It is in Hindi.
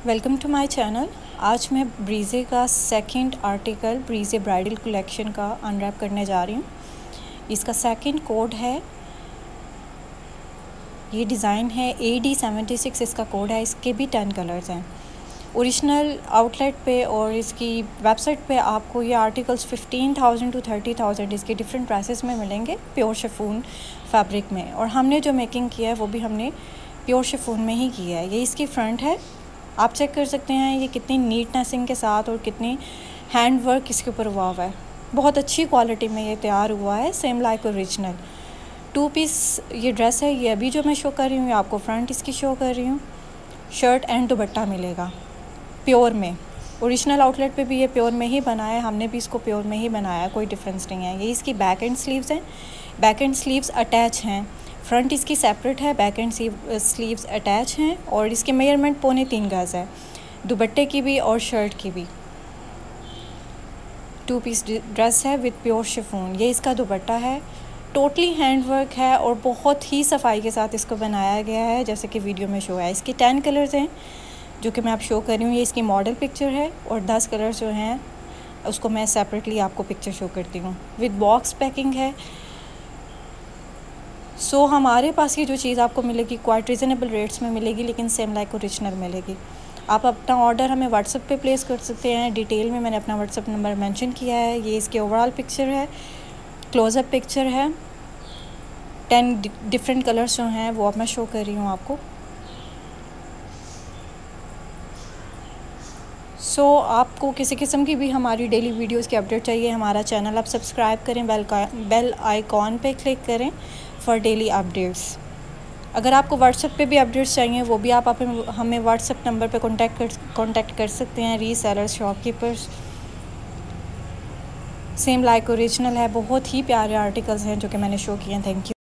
Welcome to my channel. आज मैं ब्रीज़े का सेकंड आर्टिकल ब्रीज़े ब्राइडल कलेक्शन का अनरैप करने जा रही हूँ। इसका सेकंड कोड है, ये डिज़ाइन है AD76 इसका कोड है। इसके भी 10 कलर्स हैं। ओरिजिनल आउटलेट पे और इसकी वेबसाइट पे आपको ये आर्टिकल्स 15,000 to 30,000 इसके डिफरेंट प्राइसेस में मिलेंगे प्योर शिफॉन फैब्रिक में। और हमने जो मेकिंग किया है वो भी हमने प्योर शिफॉन में ही किया है। ये इसकी फ्रंट है, आप चेक कर सकते हैं ये कितनी नीटनेसिंग के साथ और कितनी हैंड वर्क इसके ऊपर हुआ हुआ है। बहुत अच्छी क्वालिटी में ये तैयार हुआ है, सेम लाइक ओरिजिनल। 2 पीस ये ड्रेस है। ये अभी जो मैं शो कर रही हूँ आपको फ्रंट इसकी शो कर रही हूँ। शर्ट एंड दुपट्टा मिलेगा प्योर में। ओरिजिनल आउटलेट पे भी ये प्योर में ही बना है, हमने भी इसको प्योर में ही बनाया, कोई डिफरेंस नहीं है। ये इसकी बैक एंड स्लीव्स हैं, बैक एंड स्लीव्स अटैच हैं। फ्रंट इसकी सेपरेट है, बैक एंड स्लीव्स अटैच हैं। और इसके मेजरमेंट 3.25 गज है, दुपट्टे की भी और शर्ट की भी। 2 पीस ड्रेस है विद प्योर शिफॉन। ये इसका दुपट्टा है, टोटली हैंड वर्क है और बहुत ही सफाई के साथ इसको बनाया गया है जैसे कि वीडियो में शो है। इसके 10 कलर्स हैं जो कि मैं आप शो कर रही हूँ। ये इसकी मॉडल पिक्चर है और 10 कलर्स जो हैं उसको मैं सेपरेटली आपको पिक्चर शो करती हूँ। विद बॉक्स पैकिंग है। सो हमारे पास ये जो चीज़ आपको मिलेगी क्वाइट रीज़नेबल रेट्स में मिलेगी, लेकिन सेम लाइक ओरिजिनल मिलेगी। आप अपना ऑर्डर हमें व्हाट्सएप पे प्लेस कर सकते हैं। डिटेल में मैंने अपना व्हाट्सएप नंबर मेंशन किया है। ये इसके ओवरऑल पिक्चर है, क्लोज़अप पिक्चर है। 10 डिफरेंट कलर्स जो हैं वो अब मैं शो कर रही हूँ आपको। सो आपको किसी किस्म की भी हमारी डेली वीडियोस की अपडेट चाहिए, हमारा चैनल आप सब्सक्राइब करें, बेल आइकॉन पे क्लिक करें फॉर डेली अपडेट्स। अगर आपको व्हाट्सएप पे भी अपडेट्स चाहिए वो भी आप हमें व्हाट्सएप नंबर पे कांटेक्ट कर सकते हैं। Resellers, shopkeepers, same like original है। बहुत ही प्यारे आर्टिकल्स हैं जो कि मैंने शो किए हैं। Thank you.